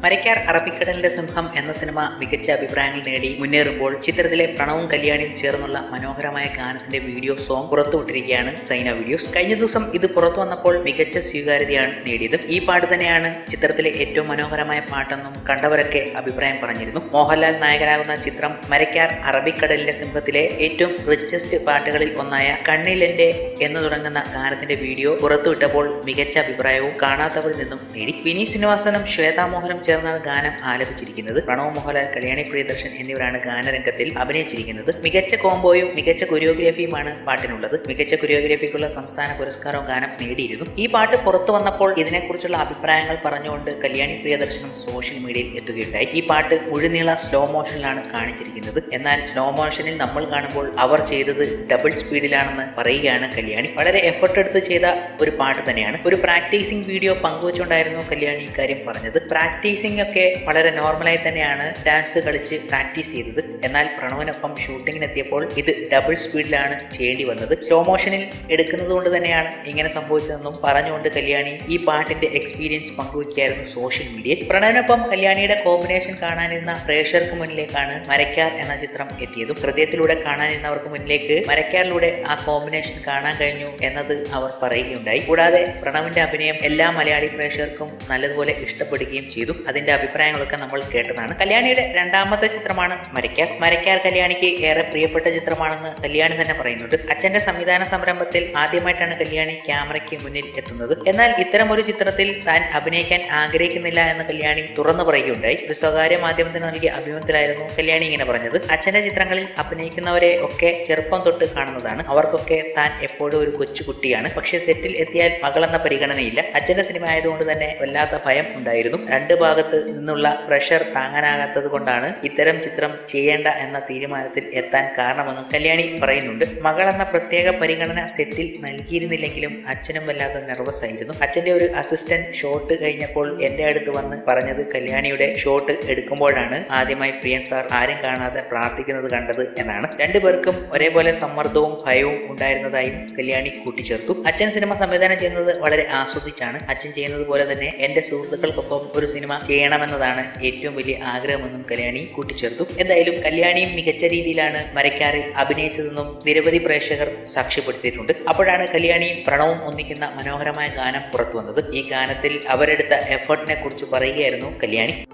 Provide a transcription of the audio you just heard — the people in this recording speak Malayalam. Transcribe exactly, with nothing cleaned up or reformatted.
മരക്കാർ അറബിക്കടലിന്റെ സിംഹം എന്ന സിനിമ മികച്ച അഭിപ്രായങ്ങൾ നേടി മുന്നേറുമ്പോൾ ചിത്രത്തിലെ പ്രണവും കല്യാണിയും ചേർന്നുള്ള മനോഹരമായ ഗാനത്തിന്റെ വീഡിയോ സോങ് പുറത്തുവിട്ടിരിക്കുകയാണ് സൈന വീഡിയോസ്. കഴിഞ്ഞ ദിവസം ഇത് പുറത്തു വന്നപ്പോൾ മികച്ച സ്വീകാര്യതയാണ് നേടിയത്. ഈ പാട്ട് തന്നെയാണ് ചിത്രത്തിലെ ഏറ്റവും മനോഹരമായ പാട്ടെന്നും കണ്ടവരൊക്കെ അഭിപ്രായം പറഞ്ഞിരുന്നു. മോഹൻലാൽ നായകനാകുന്ന ചിത്രം മരക്കാർ അറബിക്കടലിന്റെ സിംഹത്തിലെ ഏറ്റവും റിച്ചസ്റ്റ് പാട്ടുകളിൽ ഒന്നായ കണ്ണിലെന്റെ എന്ന് തുടങ്ങുന്ന ഗാനത്തിന്റെ വീഡിയോ പുറത്തുവിട്ടപ്പോൾ മികച്ച അഭിപ്രായവും കാണാത്തവരിൽ നിന്നും നേടി. വിനീത് ശ്രീനിവാസനും ശ്വേതാ മോഹനും ചേർന്നാണ് ഗാനം ആലപിച്ചിരിക്കുന്നത്. പ്രണവ്, മോഹൻലാൽ, കല്യാണി പ്രിയദർശൻ എന്നിവരാണ് ഗാനരംഗത്തിൽ അഭിനയിച്ചിരിക്കുന്നത്. മികച്ച കോംബോയും മികച്ച കൊറിയോഗ്രാഫിയുമാണ് പാട്ടിനുള്ളത്. മികച്ച കൊറിയോഗ്രാഫിക്കുള്ള സംസ്ഥാന പുരസ്കാരവും ഗാനം നേടിയിരുന്നു. ഈ പാട്ട് പുറത്തു വന്നപ്പോൾ ഇതിനെക്കുറിച്ചുള്ള അഭിപ്രായങ്ങൾ പറഞ്ഞുകൊണ്ട് കല്യാണി പ്രിയദർശനും സോഷ്യൽ മീഡിയയിൽ എത്തുകയുണ്ടായി. ഈ പാട്ട് മുഴുനീള സ്ലോ മോഷനിലാണ് കാണിച്ചിരിക്കുന്നത്. എന്നാൽ സ്ലോ മോഷനിൽ നമ്മൾ കാണുമ്പോൾ അവർ ചെയ്തത് ഡബിൾ സ്പീഡിലാണെന്ന് പറയുകയാണ് കല്യാണി. വളരെ എഫർട്ട് എടുത്ത് ചെയ്ത ഒരു പാട്ട് തന്നെയാണ്. ഒരു പ്രാക്ടീസിംഗ് വീഡിയോ പങ്കുവച്ചുകൊണ്ടായിരുന്നു കല്യാണി ഇക്കാര്യം പറഞ്ഞത്. പ്രാക്ടീസിംഗ് ഒക്കെ വളരെ നോർമലായി തന്നെയാണ് ഡാൻസ് കളിച്ച് പ്രാക്ടീസ് ചെയ്തത്. എന്നാൽ പ്രണവിനൊപ്പം ഷൂട്ടിങ്ങിനെത്തിയപ്പോൾ ഇത് ഡബിൾ സ്പീഡിലാണ് ചെയ്യേണ്ടി വന്നത്. സ്ലോ മോഷനിൽ എടുക്കുന്നത് കൊണ്ട് തന്നെയാണ് ഇങ്ങനെ സംഭവിച്ചതെന്നും പറഞ്ഞുകൊണ്ട് കല്യാണി ഈ പാട്ടിന്റെ എക്സ്പീരിയൻസ് പങ്കുവയ്ക്കായിരുന്നു സോഷ്യൽ മീഡിയയിൽ. പ്രണവിനൊപ്പം കല്യാണിയുടെ കോമ്പിനേഷൻ കാണാനിരുന്ന പ്രേക്ഷകർക്ക് മുന്നിലേക്കാണ് മരക്കാർ എന്ന ചിത്രം എത്തിയതും. ഹൃദയത്തിലൂടെ കാണാനിരുന്നവർക്ക് മുന്നിലേക്ക് മരക്കാരിലൂടെ ആ കോമ്പിനേഷൻ കാണാൻ കഴിഞ്ഞു എന്നത് അവർ പറയുകയുണ്ടായി. കൂടാതെ പ്രണവിന്റെ അഭിനയം എല്ലാ മലയാളി പ്രേക്ഷകർക്കും നല്ലതുപോലെ ഇഷ്ടപ്പെടുകയും ചെയ്തു. അതിന്റെ അഭിപ്രായങ്ങളൊക്കെ നമ്മൾ കേട്ടതാണ്. കല്യാണിയുടെ രണ്ടാമത്തെ ചിത്രമാണ് മരക്കാർ. മരക്കാർ കല്യാണിക്ക് ഏറെ പ്രിയപ്പെട്ട ചിത്രമാണെന്ന് കല്യാണി തന്നെ പറയുന്നുണ്ട്. അച്ഛന്റെ സംവിധാന സംരംഭത്തിൽ ആദ്യമായിട്ടാണ് കല്യാണി ക്യാമറയ്ക്ക് മുന്നിൽ എത്തുന്നത്. എന്നാൽ ഇത്തരം ഒരു ചിത്രത്തിൽ താൻ അഭിനയിക്കാൻ ആഗ്രഹിക്കുന്നില്ല എന്ന് കല്യാണി തുറന്നു പറയുകയുണ്ടായി. ഒരു സ്വകാര്യ മാധ്യമത്തിന് നൽകിയ അഭിമുഖത്തിലായിരുന്നു കല്യാണി ഇങ്ങനെ പറഞ്ഞത്. അച്ഛന്റെ ചിത്രങ്ങളിൽ അഭിനയിക്കുന്നവരെ ഒക്കെ ചെറുപ്പം തൊട്ട് കാണുന്നതാണ്. അവർക്കൊക്കെ താൻ എപ്പോഴും ഒരു കൊച്ചുകുട്ടിയാണ്. പക്ഷെ സെറ്റിൽ എത്തിയാൽ മകളെന്ന പരിഗണനയില്ല. അച്ഛന്റെ സിനിമ ആയതുകൊണ്ട് തന്നെ വല്ലാത്ത ഭയം ഉണ്ടായിരുന്നു. രണ്ട് ഭാഗത്ത് നിന്നുള്ള പ്രഷർ താങ്ങാനാകാത്തത് കൊണ്ടാണ് ഇത്തരം ചിത്രം ചെയ്യേണ്ട എന്ന തീരുമാനത്തിൽ എത്താൻ കാരണമെന്നും കല്യാണി പറയുന്നുണ്ട്. മകൾ എന്ന പ്രത്യേക പരിഗണന സെറ്റിൽ നൽകിയിരുന്നില്ലെങ്കിലും അച്ഛനും വല്ലാതെ നെർവസ് ആയിരുന്നു. അച്ഛന്റെ ഒരു അസിസ്റ്റന്റ് ഷോട്ട് കഴിഞ്ഞപ്പോൾ എന്റെ അടുത്ത് വന്ന് പറഞ്ഞത് കല്യാണിയുടെ ഷോട്ട് എടുക്കുമ്പോഴാണ് ആദ്യമായി പ്രിയൻ സാർ ആരും കാണാതെ പ്രാർത്ഥിക്കുന്നത് കണ്ടത് എന്നാണ്. രണ്ടുപേർക്കും ഒരേപോലെ സമ്മർദ്ദവും ഭയവും ഉണ്ടായിരുന്നതായും കല്യാണി കൂട്ടിച്ചേർത്തു. അച്ഛൻ സിനിമ സംവിധാനം ചെയ്യുന്നത് വളരെ ആസ്വദിച്ചാണ്. അച്ഛൻ ചെയ്യുന്നത് പോലെ തന്നെ എന്റെ സുഹൃത്തുക്കൾക്കൊപ്പം ഒരു സിനിമ ചെയ്യണമെന്നതാണ് ഏറ്റവും വലിയ ആഗ്രഹമെന്നും കല്യാണി കൂട്ടിച്ചേർത്തു. എന്തായാലും കല്യാണിയും മികച്ച രീതിയിലാണ് മരക്കാറിൽ അഭിനയിച്ചതെന്നും നിരവധി പ്രേക്ഷകർ സാക്ഷ്യപ്പെടുത്തിയിട്ടുണ്ട്. അപ്പോഴാണ് കല്യാണിയും പ്രണവും ഒന്നിക്കുന്ന മനോഹരമായ ഗാനം പുറത്തു വന്നത്. ഈ ഗാനത്തിൽ അവരെടുത്ത എഫർട്ടിനെ കുറിച്ച് പറയുകയായിരുന്നു കല്യാണി.